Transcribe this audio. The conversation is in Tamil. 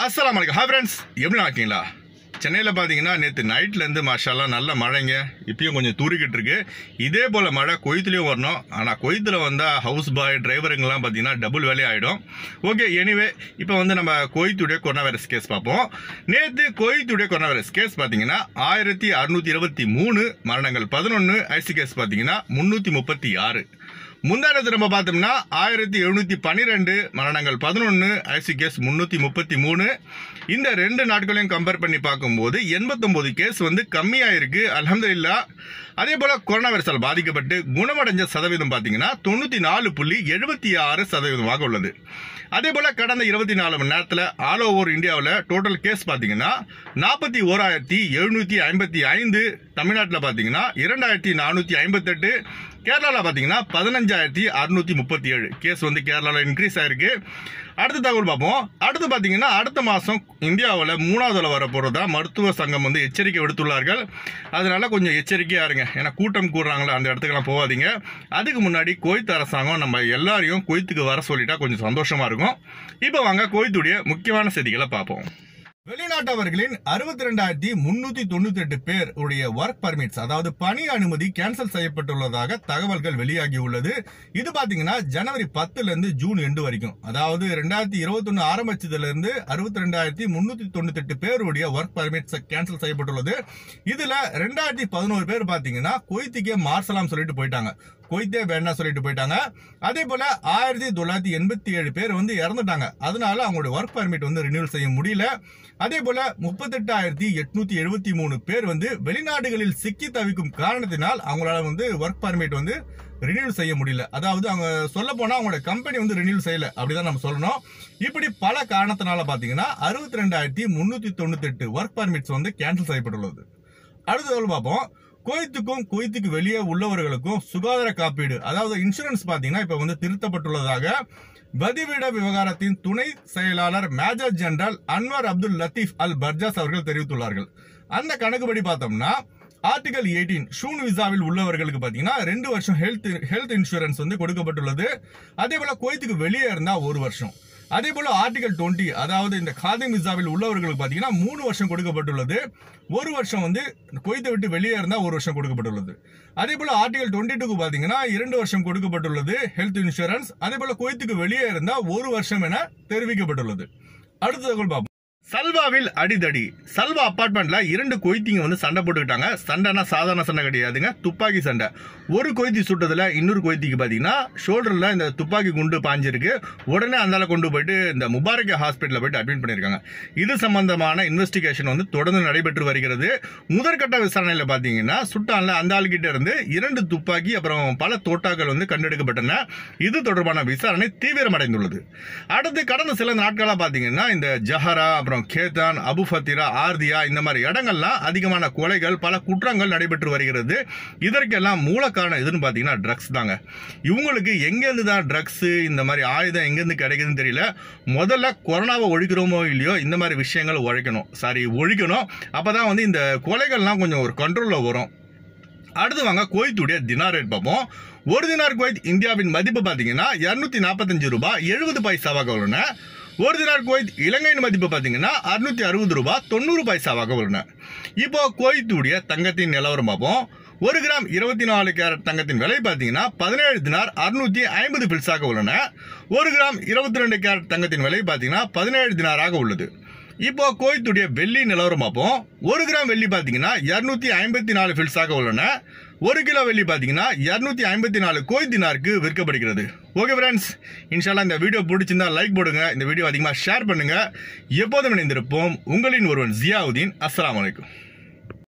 அஸ்ஸலாமு அலைக்கும். ஹாய் ஃப்ரெண்ட்ஸ், எப்படி இருக்கீங்களா? சென்னையில் பார்த்தீங்கன்னா நேற்று நைட்லேருந்து மாஷால்லா நல்ல மழைங்க. இப்பயும் கொஞ்சம் தூரிக்கிட்டு இருக்கு. இதே போல் மழை குவைத்துலேயும் வரணும். ஆனால் குவைத்தில் வந்தால் ஹவுஸ் பாய் டிரைவருங்கெல்லாம் பார்த்தீங்கன்னா டபுள் வேலையே ஆகிடும். ஓகே, எனிவே இப்போ நம்ம குவைத்துடைய கொரோனா வைரஸ் கேஸ் பார்ப்போம். நேற்று குவைத்துடைய கொரோனா வைரஸ் கேஸ் பார்த்தீங்கன்னா 1623 மரணங்கள் 11, ஐசி கேஸ் பார்த்தீங்கன்னா 336. முந்தானத்து நம்ம பார்த்தோம்னா 1712 மரணங்கள் 11, ஐசி கேஸ் 333. இந்த 2 நாட்களையும் கம்பேர் பண்ணி பார்க்கும்போது 89 கேஸ் கம்மியாக இருக்கு, அல்ஹம்துலில்லாஹ். அதே போல கொரோனா வைரஸால் பாதிக்கப்பட்டு குணமடைஞ்ச சதவீதம் பார்த்தீங்கன்னா 94.76% உள்ளது. அதே போல கடந்த 24 மணி நேரத்தில் ஆல் ஓவர் இந்தியாவில் டோட்டல் கேஸ் பார்த்தீங்கன்னா 41,755, தமிழ்நாட்டில் பார்த்தீங்கன்னா 2,458, கேரளாவில் பார்த்தீங்கன்னா 15,637 கேஸ் கேரளாவில் இன்க்ரீஸ் ஆயிருக்கு. அடுத்த தகவல் பார்ப்போம். அடுத்து பார்த்தீங்கன்னா அடுத்த மாதம் இந்தியாவில் 3வது வர போகிறதா மருத்துவ சங்கம் எச்சரிக்கை விடுத்துள்ளார்கள். அதனால கொஞ்சம் எச்சரிக்கையாக இருங்க. ஏன்னா கூட்டம் கூடுறாங்களா, அந்த இடத்துக்கெல்லாம் போகாதீங்க. அதுக்கு முன்னாடி குவைத் அரசாங்கம் நம்ம எல்லாரையும் குவைத்துக்கு வர சொல்லிட்டா கொஞ்சம் சந்தோஷமா இருக்கும். இப்போ வாங்க குவைத்துடைய முக்கியமான செய்திகளை பார்ப்போம். வெளிநாட்டவர்களின் 62,398 பேர் உடைய ஒர்க் பர்மிட்ஸ், அதாவது பணி அனுமதி கேன்சல் செய்யப்பட்டுள்ளதாக தகவல்கள் வெளியாகி உள்ளது. இது பாத்தீங்கன்னா ஜனவரி 10ல இருந்து ஜூன் 2 வரைக்கும், அதாவது 2021 ஆரம்பிச்சதுல இருந்து 62,398 பேருடைய ஒர்க் பர்மிட்ஸ் கேன்சல் செய்யப்பட்டுள்ளது. இதுல 2011 பேர் பாத்தீங்கன்னா குவைத்துக்கே மார்சலாம் சொல்லிட்டு போயிட்டாங்க, குவைத்தே வேண்டாம் சொல்லிட்டு போயிட்டாங்க. அதே போல 1987 பேர் இறந்துட்டாங்க. அதனால அவங்களுடைய ஒர்க் பர்மிட் ரினியூவல் செய்ய முடியல. அதே போல 38,873 பேர் வெளிநாடுகளில் சிக்கி தவிக்கும் காரணத்தினால் அவங்களால ஒர்க் பர்மிட் ரினியூவல் செய்ய முடியல. அதாவது அவங்க சொல்ல போனா அவங்களோட கம்பெனி ரினியூவல் செய்யல, அப்படிதான் நம்ம சொல்லணும். இப்படி பல காரணத்தினால பாத்தீங்கன்னா 62,398 ஒர்க் பர்மிட்ஸ் கேன்சல் செய்யப்பட்டுள்ளது. அடுத்த பார்ப்போம். குவைத்துக்கும் குவைத்துக்கு வெளியே உள்ளவர்களுக்கும் சுகாதார காப்பீடு, அதாவது இன்சூரன்ஸ் பாத்தீங்கன்னா இப்ப திருத்தப்பட்டுள்ளதாக வதிவிட விவகாரத்தின் துணை செயலாளர் மேஜர் ஜெனரல் அன்வர் அப்துல் லத்தீப் அல் பர்ஜாஸ் அவர்கள் தெரிவித்துள்ளார்கள். அந்த கணக்குப்படி பார்த்தோம்னா ஆர்டிகல் 18 ஷூன் விசாவில் உள்ளவர்களுக்கு பாத்தீங்கன்னா 2 வருஷம் ஹெல்த் இன்சூரன்ஸ் கொடுக்கப்பட்டுள்ளது. அதே போல குவைத்துக்கு வெளியே இருந்தா 1 வருஷம். அதே போல ஆர்டிகல் 20, அதாவது இந்த காதிம் விசாவில் உள்ளவர்களுக்கு பாத்தீங்கன்னா 3 வருஷம் கொடுக்கப்பட்டுள்ளது. 1 வருஷம் குவைத்தை விட்டு வெளியே இருந்தா 1 வருஷம் கொடுக்கப்பட்டுள்ளது. அதே போல ஆர்டிகல் 22க்கு பாத்தீங்கன்னா 2 வருஷம் கொடுக்கப்பட்டுள்ளது ஹெல்த் இன்சூரன்ஸ். அதே போல குவைத்துக்கு வெளியே இருந்தா 1 வருஷம் என தெரிவிக்கப்பட்டுள்ளது. அடுத்த தகவல் பார்ப்போம். சல்வாவில் அடிதடி. சல்வா அபார்ட்மெண்ட்ல 2 குவைத்திங்க சண்டை போட்டுக்கிட்டாங்க. சண்டைனா சாதாரண சண்டை கிடையாதுங்க, துப்பாக்கி சண்டை. ஒரு குவைத்தி சுட்டதுல இன்னொரு குவைத்திக்கு பாத்தீங்கன்னா ஷோல்டர்ல இந்த துப்பாக்கி குண்டு பாஞ்சிருக்கு. உடனே அந்தால கொண்டு போயிட்டு இந்த முபாரக் ஹாஸ்பிட்டல்ல போயிட்டு அட்மிட் பண்ணிருக்காங்க. இது சம்பந்தமான இன்வெஸ்டிகேஷன் தொடர்ந்து நடைபெற்று வருகிறது. முதற்கட்ட விசாரணையில பாத்தீங்கன்னா சுட்டான்ல அந்த ஆள்கிட்ட இருந்து 2 துப்பாக்கி அப்புறம் பல தோட்டாக்கள் கண்டெடுக்கப்பட்டன. இது தொடர்பான விசாரணை தீவிரமடைந்துள்ளது. அடுத்து கடந்த சில நாட்களா பாத்தீங்கன்னா இந்த ஜஹரா, அப்புறம் கேதான், அபு ஃபத்திரா, ஆர்தியா இந்த மாதிரி இடங்கள்லாம் அதிகமான கொலைகள், பல குற்றங்கள் நடைபெற்று வருகிறது. இதற்கெல்லாம் மூல காரணம் எதுன்னு பாத்தீங்கன்னா ட்ரக்ஸ் தாங்க. இவங்களுக்கு எங்கேருந்து தான் ட்ரக்ஸ், இந்த மாதிரி ஆயுதம் எங்கேருந்து கிடைக்குதுன்னு தெரியல. முதல்ல கொரோனாவை ஒழிக்கிறோமோ இல்லையோ இந்த மாதிரி விஷயங்கள் ஒழிக்கணும். அப்பதான் இந்த கொலைகள்லாம் கொஞ்சம் ஒரு கண்ட்ரோல்ல வரும். அடுத்து வாங்க குவைத்துடைய தினார் ரேட் பார்ப்போம். ஒரு தினார் குவைத் இந்தியாவின் மதிப்பு பாத்தீங்கன்னா 245 ரூபாய் 70 பைசாவாக உள்ளன. ஒரு தினார் குவைத் இலங்கையின் மதிப்பு பாத்தீங்கன்னா 660 ரூபாய் 90 பைசாவாக உள்ளன. இப்போ குவைத்துடைய தங்கத்தின் நிலவரம் பார்ப்போம். 1 கிராம் 24 கேரட் தங்கத்தின் விலை பாத்தீங்கன்னா 17 தினார் 650 பில்ஸாக உள்ளன. 1 கிராம் 22 கேரட் தங்கத்தின் விலை பாத்தீங்கன்னா 17 தினாராக உள்ளது. இப்போ குவைத்துடைய வெள்ளி நிலவரம் பார்ப்போம். 1 கிராம் வெள்ளி பாத்தீங்கன்னா 254 பில்ஸாக உள்ளன. 1 கிலோ வெள்ளி பாத்தீங்கன்னா 254 குவைத் தினாருக்கு விற்கப்படுகிறது. ஓகே ஃப்ரெண்ட்ஸ், இன்ஷால்லா இந்த வீடியோ பிடிச்சிருந்தா லைக் போடுங்க, இந்த வீடியோ அதிகமாக ஷேர் பண்ணுங்க. எப்போதும் இணைந்திருப்போம். உங்களின் ஒருவன் ஜியாவுதீன். அஸ்ஸலாமு அலைக்கும்.